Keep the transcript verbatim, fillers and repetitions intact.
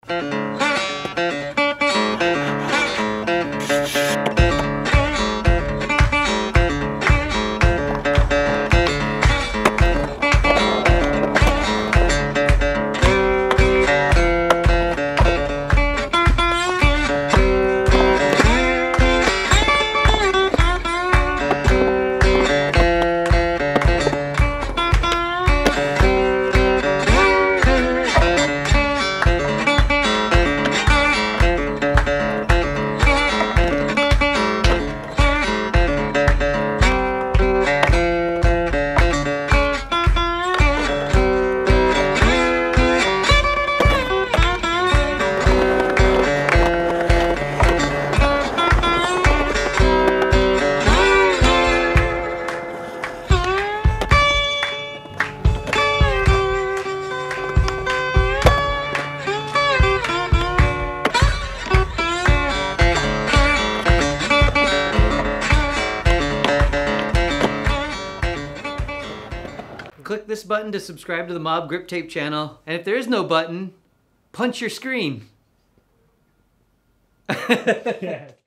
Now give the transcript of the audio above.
Click this button to subscribe to the Mob Grip Tape channel, and if there is no button, punch your screen. Yeah.